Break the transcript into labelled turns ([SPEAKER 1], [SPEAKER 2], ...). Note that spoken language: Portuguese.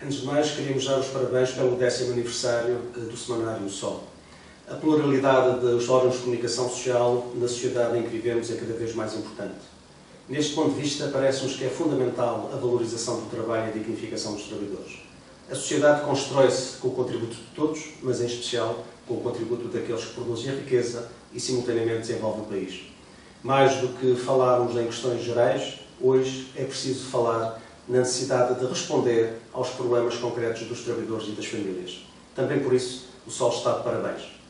[SPEAKER 1] Antes de mais, queríamos dar os parabéns pelo 10º aniversário do Semanário O Sol. A pluralidade dos órgãos de comunicação social na sociedade em que vivemos é cada vez mais importante. Neste ponto de vista, parece-nos que é fundamental a valorização do trabalho e a dignificação dos trabalhadores. A sociedade constrói-se com o contributo de todos, mas em especial com o contributo daqueles que produzem a riqueza e simultaneamente desenvolvem o país. Mais do que falarmos em questões gerais, hoje é preciso falar na necessidade de responder aos problemas concretos dos trabalhadores e das famílias. Também por isso, o Sol está de parabéns.